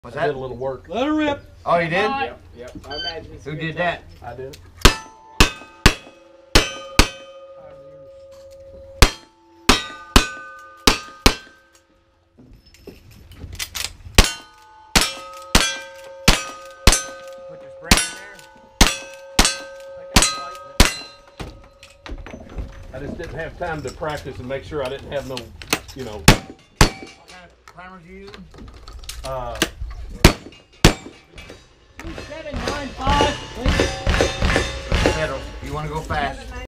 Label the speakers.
Speaker 1: What's
Speaker 2: I
Speaker 1: that?
Speaker 2: did a little work.
Speaker 3: Let her rip.
Speaker 1: Oh, you did?
Speaker 4: Yep. I imagine it's
Speaker 1: Who
Speaker 4: good
Speaker 1: did
Speaker 4: time.
Speaker 1: that?
Speaker 2: I did.
Speaker 1: Put the spring in there.
Speaker 2: I just didn't have time to practice and make sure I didn't have no, you know.
Speaker 1: What kind of primers you using?
Speaker 3: 2795, please.
Speaker 1: Pedals. You want to go fast?